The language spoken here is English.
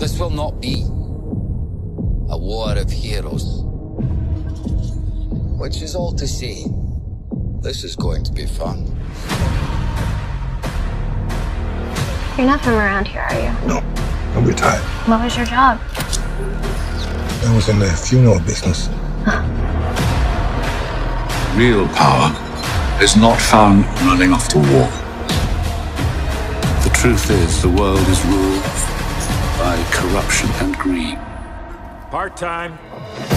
This will not be a war of heroes. Which is all to say, this is going to be fun. You're not from around here, are you? No, I'm retired. What was your job? I was in the funeral business. Real power is not found running off to war. The truth is, the world is ruled by corruption and greed. Part-time.